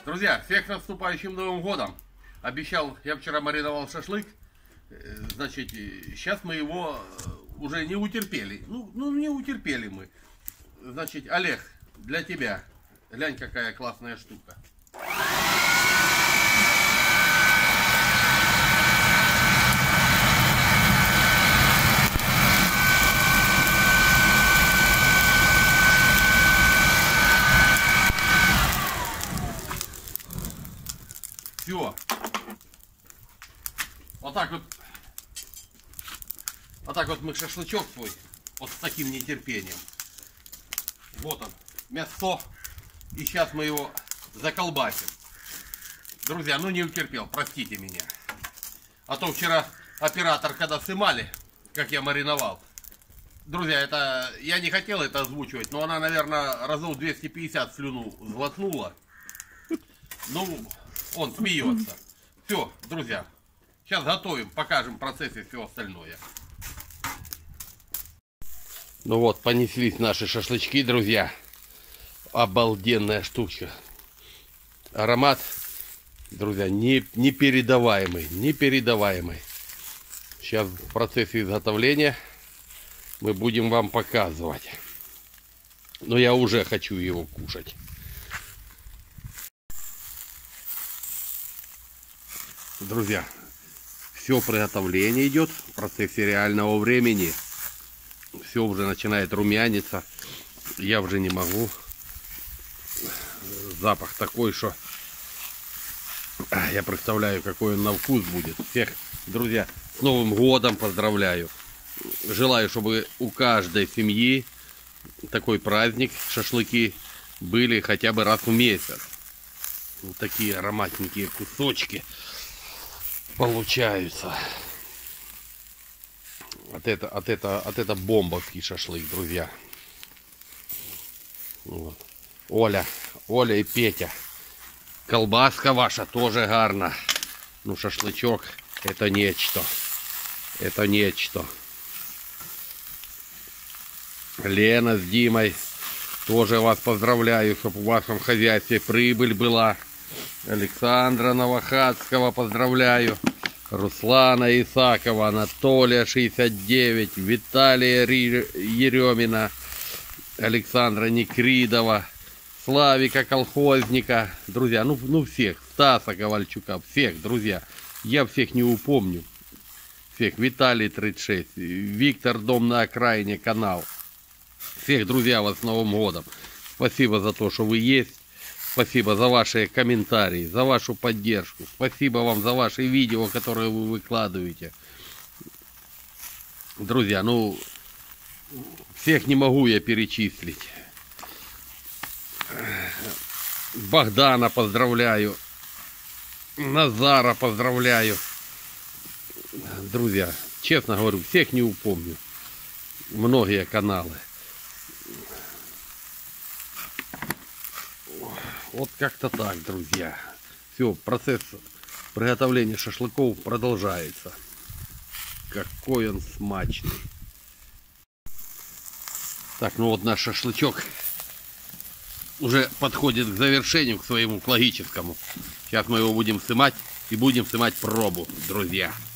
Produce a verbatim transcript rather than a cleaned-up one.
Друзья, всех с наступающим Новым годом. Обещал, я вчера мариновал шашлык. Значит, сейчас мы его уже не утерпели. Ну, ну не утерпели мы. Значит, Олег, для тебя. Глянь, какая классная штука. Все. Вот так вот. Вот так вот мы шашлычок свой. Вот с таким нетерпением. Вот он. Мясо. И сейчас мы его заколбасим. Друзья, ну не утерпел. Простите меня. А то вчера оператор, когда снимали, как я мариновал. Друзья, это я не хотел это озвучивать, но она, наверное, разов двести пятьдесят слюну сглотнула. Ну, он смеется. Все, друзья, сейчас готовим, покажем в процессе все остальное. Ну вот, понеслись наши шашлычки, друзья. Обалденная штучка. Аромат, друзья, не, непередаваемый, непередаваемый. Сейчас в процессе изготовления мы будем вам показывать. Но я уже хочу его кушать. Друзья, все приготовление идет в процессе реального времени. Все уже начинает румяниться. Я уже не могу. Запах такой, что я представляю, какой он на вкус будет. Всех, друзья, с Новым годом поздравляю. Желаю, чтобы у каждой семьи такой праздник, шашлыки, были хотя бы раз в месяц. Вот такие ароматненькие кусочки получаются. От это, от это, от это бомбовский шашлык, друзья. Вот. Оля, Оля и Петя. Колбаска ваша тоже гарна. Ну, шашлычок это нечто. Это нечто. Лена с Димой. Тоже вас поздравляю, чтобы в вашем хозяйстве прибыль была. Александра Новохадского поздравляю. Руслана Исакова, Анатолия шестьдесят девять, Виталия Еремина, Александра Некридова, Славика Колхозника. Друзья, ну, ну всех. Стаса Ковальчука. Всех, друзья. Я всех не упомню. Всех. Виталий тридцать шесть. Виктор, дом на окраине, канал. Всех, друзья, вас с Новым годом. Спасибо за то, что вы есть. Спасибо за ваши комментарии, за вашу поддержку. Спасибо вам за ваши видео, которые вы выкладываете. Друзья, ну, всех не могу я перечислить. Богдана поздравляю. Назара поздравляю. Друзья, честно говорю, всех не упомню. Многие каналы. Вот как-то так, друзья. Все, процесс приготовления шашлыков продолжается. Какой он смачный. Так, ну вот наш шашлычок уже подходит к завершению, к своему, к логическому. Сейчас мы его будем снимать и будем снимать пробу, друзья.